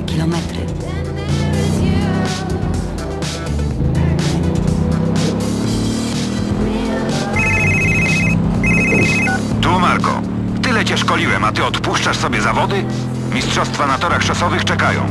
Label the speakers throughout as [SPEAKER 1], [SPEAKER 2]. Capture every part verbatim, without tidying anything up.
[SPEAKER 1] trzy kilometry.
[SPEAKER 2] Tu Marko. Tyle cię szkoliłem, a ty odpuszczasz sobie zawody? Mistrzostwa na torach szosowych czekają.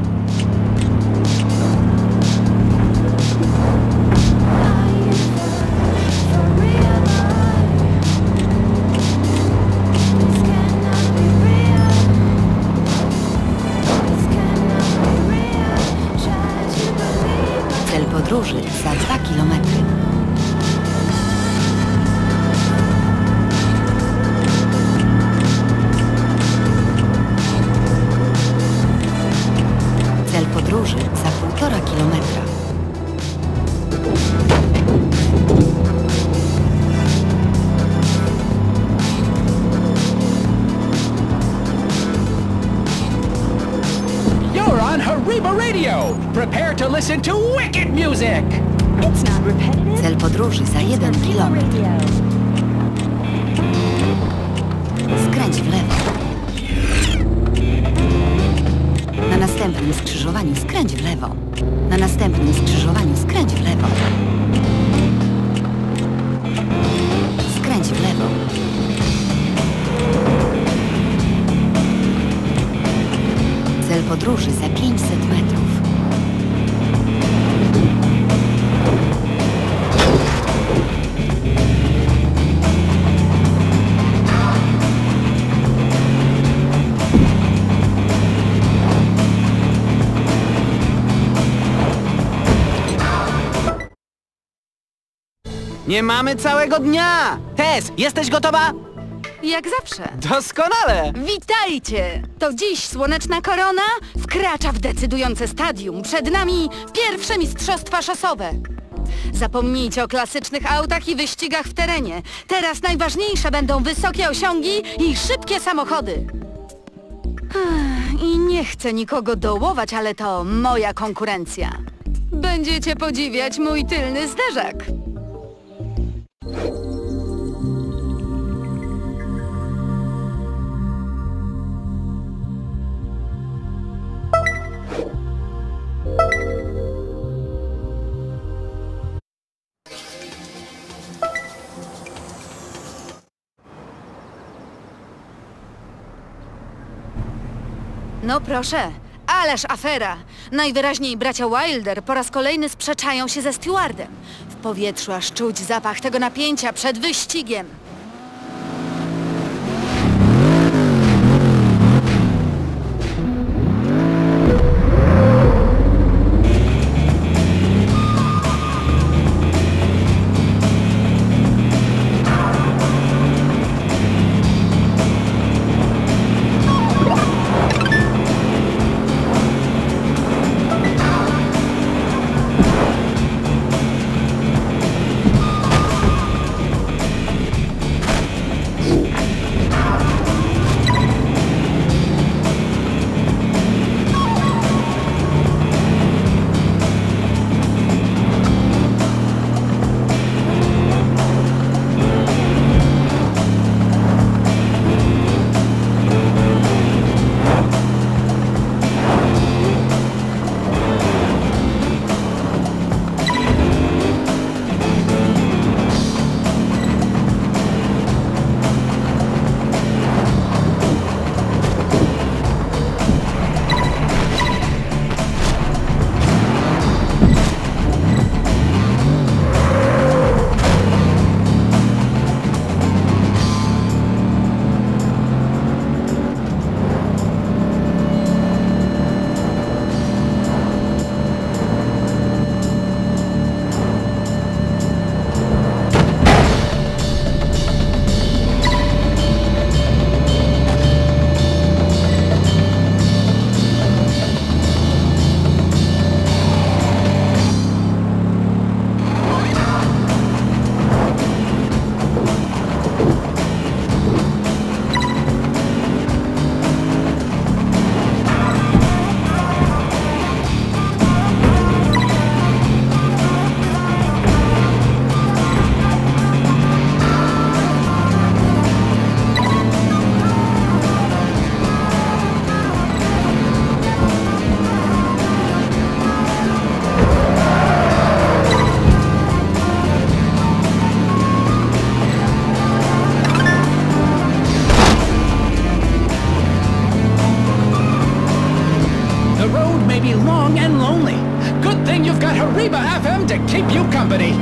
[SPEAKER 1] Cel podróży za dwa kilometry. Cel podróży za półtora kilometra.
[SPEAKER 3] You're on Hariba Radio! Prepare to listen to wicked music!
[SPEAKER 4] It's not repetitive.
[SPEAKER 1] Cel podróży za jeden kilometr. Skręć w lewo. Na następnym skrzyżowaniu skręć w lewo. Na następnym skrzyżowaniu skręć w lewo. Skręć w lewo. Cel podróży za pięćset metrów.
[SPEAKER 5] Nie mamy całego dnia! Tess, jesteś gotowa?
[SPEAKER 6] Jak zawsze.
[SPEAKER 5] Doskonale!
[SPEAKER 6] Witajcie! To dziś Słoneczna Korona wkracza w decydujące stadium. Przed nami pierwsze mistrzostwa szosowe. Zapomnijcie o klasycznych autach i wyścigach w terenie. Teraz najważniejsze będą wysokie osiągi i szybkie samochody. Ach, I nie chcę nikogo dołować, ale to moja konkurencja. Będziecie podziwiać mój tylny zderzak. No proszę, ależ afera. Najwyraźniej bracia Wilder po raz kolejny sprzeczają się ze stewardem. W powietrzu aż czuć zapach tego napięcia przed wyścigiem.
[SPEAKER 3] road may be long and lonely. Good thing you've got Hariba F M to keep you company.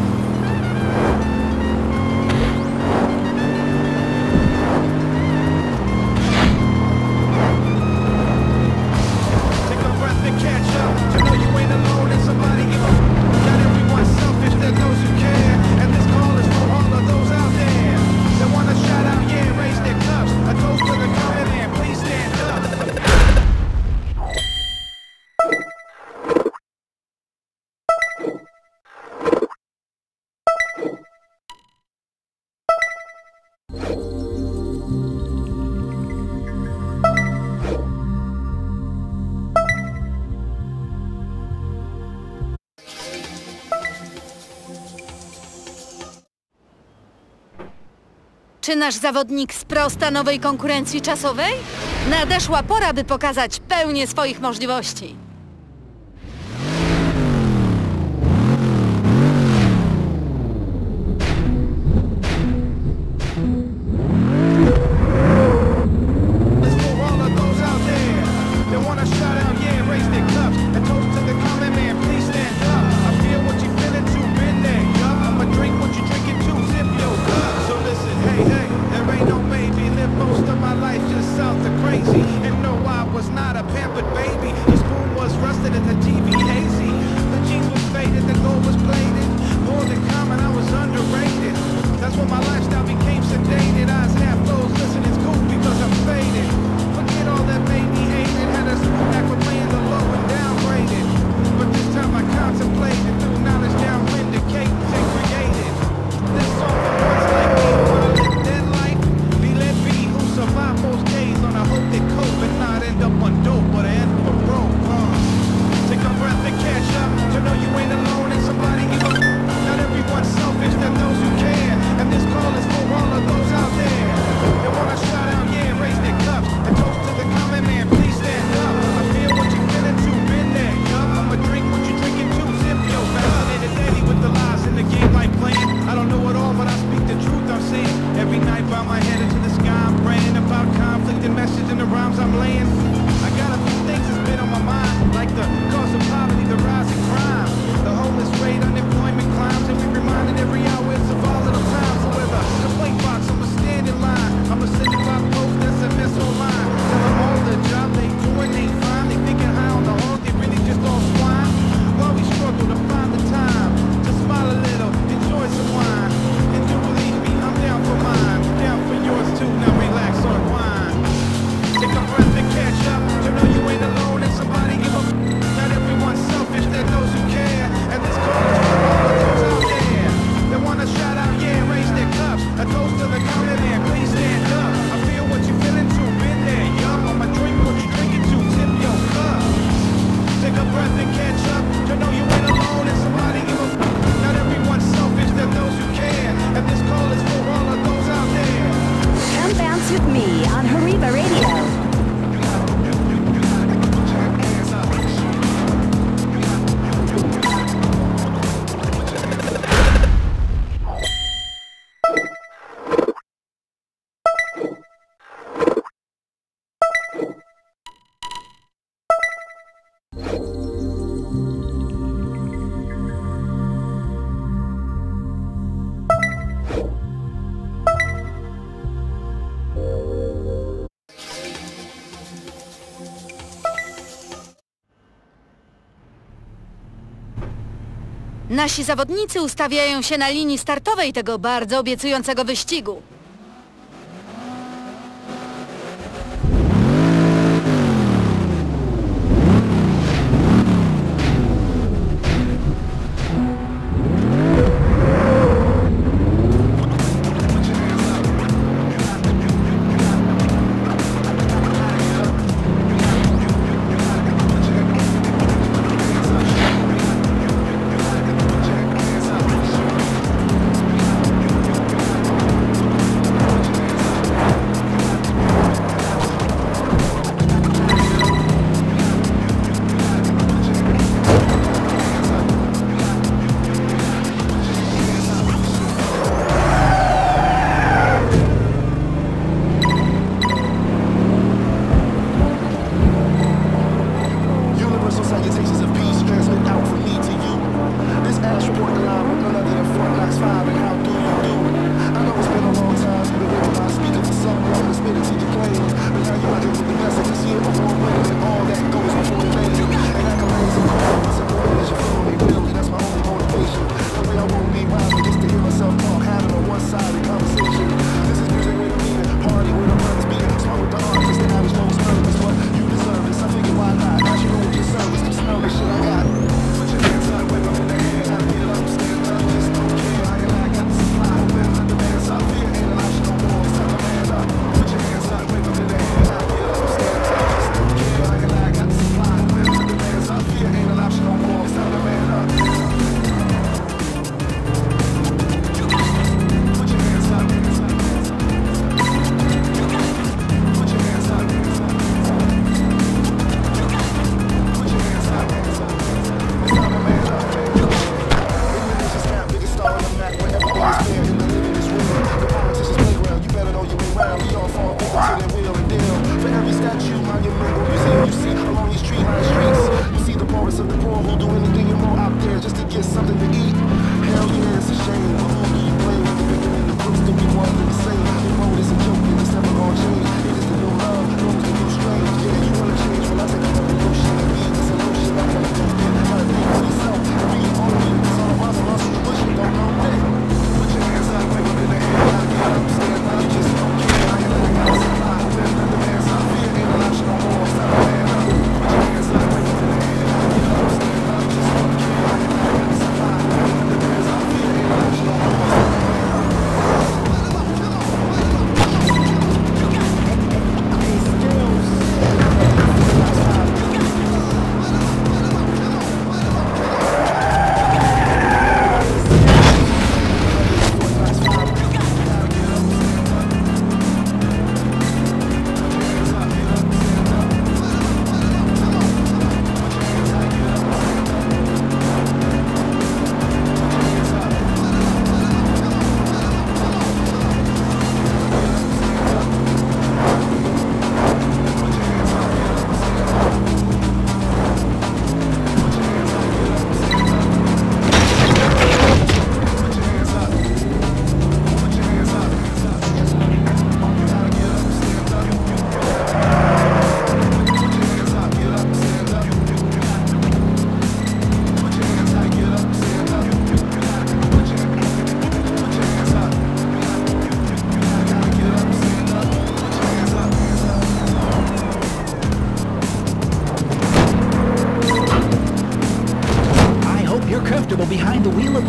[SPEAKER 6] Czy nasz zawodnik sprosta nowej konkurencji czasowej? Nadeszła pora, by pokazać pełnię swoich możliwości. Nasi zawodnicy ustawiają się na linii startowej tego bardzo obiecującego wyścigu.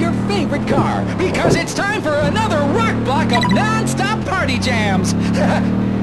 [SPEAKER 3] your favorite car, because it's time for another rock block of non-stop party jams.